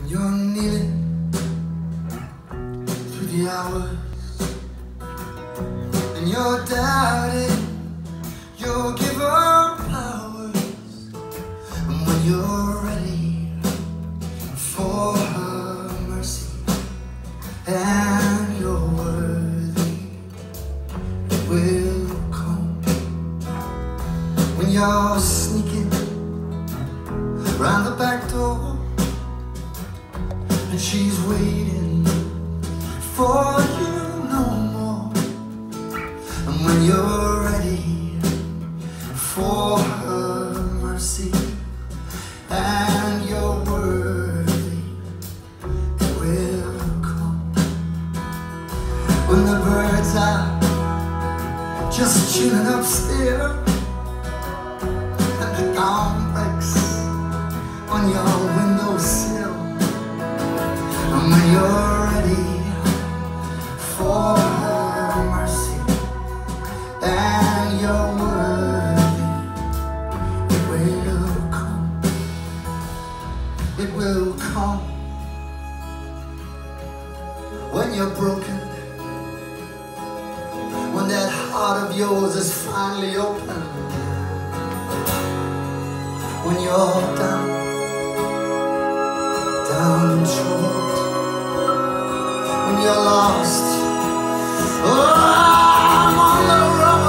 When you're kneeling through the hours and you're doubting you'll give up powers, and when you're ready for her mercy and you're worthy, it will come. When you're sneaking round the back door and she's waiting for you no more, and when you're ready for her mercy and you're worthy, it will come. When the birds are just tuning up still and the dawn breaks on your windowsill, and when you're ready for her mercy and you're worthy, it will come. It will come. When you're broken, when that heart of yours is finally open, when you're down and troubled, when you're lost, oh, I'm on the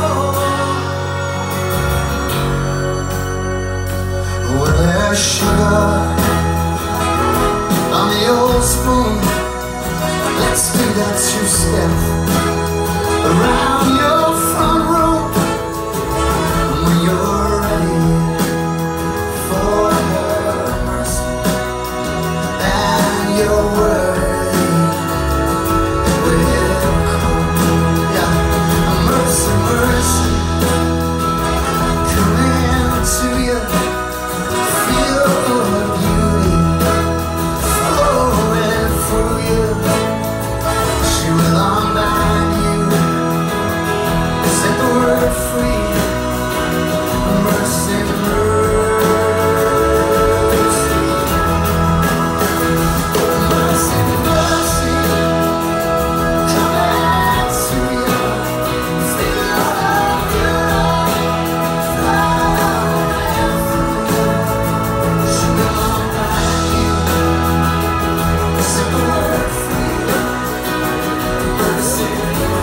road. When there's sugar on the old spoon, let's do that two-step around your front room. When you're ready for her mercy and your worthy, it will come. Yeah, mercy, mercy, coming to you. Feel her beauty flowing through you. She will unbind you, set the word free. Mercy, mercy, mercy, mercy, coming to you. Feel her beauty flowing through you. She will unbind you, set the word free. Mercy,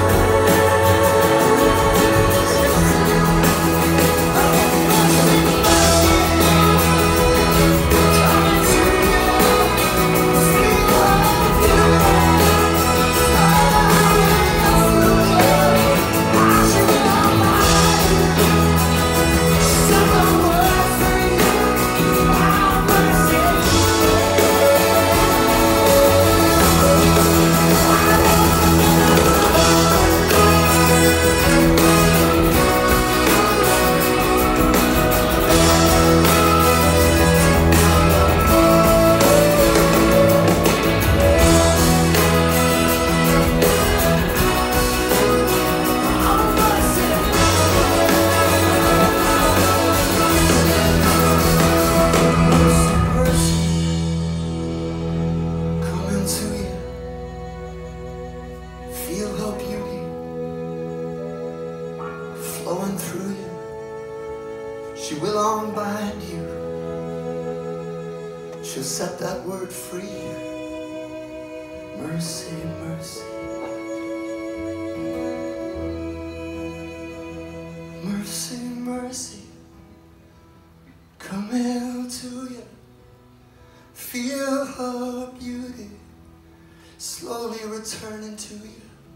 feel her beauty flowing through you. She will unbind you. She'll set that word free. Mercy, mercy, mercy, mercy, coming to you. Feel her beauty slowly returning to you.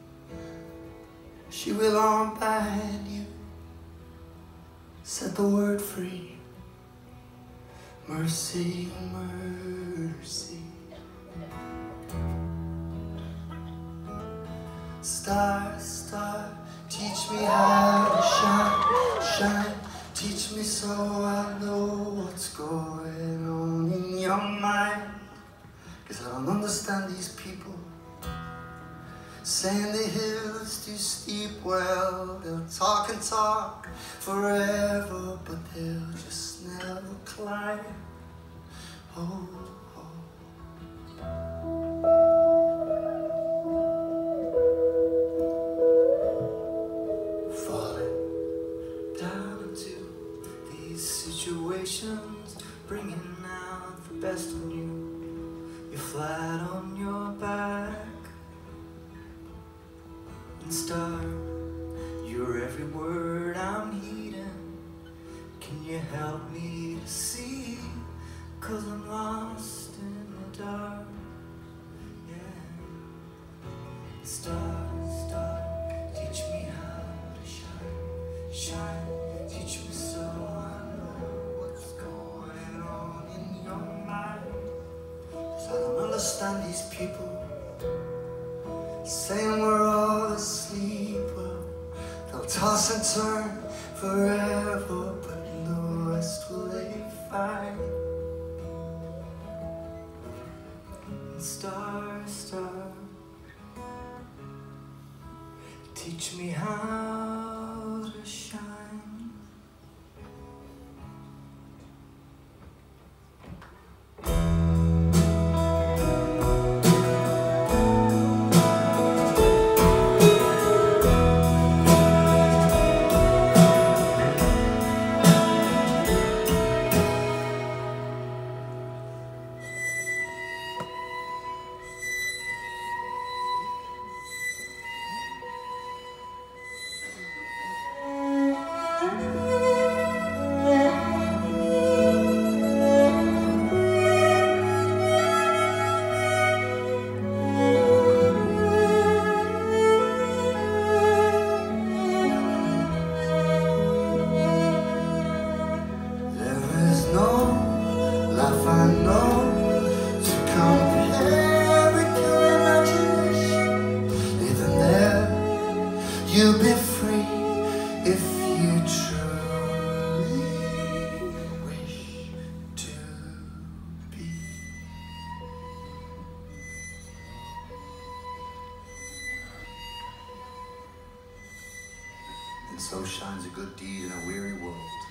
She will unbind you, set the word free. Mercy, mercy. Star, star, teach me how to shine, shine. Teach me so I know what's going on in your mind. 'Cause I don't understand these people saying the hill's too steep. Well, they'll talk and talk forever, but they'll just never climb. Oh, oh. best when you're flat on your back. And star, you're every word I'm heeding. Can you help me to see? 'Cause I'm lost in the dark. Yeah. Star, star, teach me how to shine. Shine, teach me so I know what's going on in your mind. 'Cause I don't understand these people saying we're all asleep. Well, they'll toss and turn forever, but the rest will they find. And star, star, teach me how to shine. Life I know to compare with your imagination. Even there, you'll be free if you truly wish to be. And so shines a good deed in a weary world.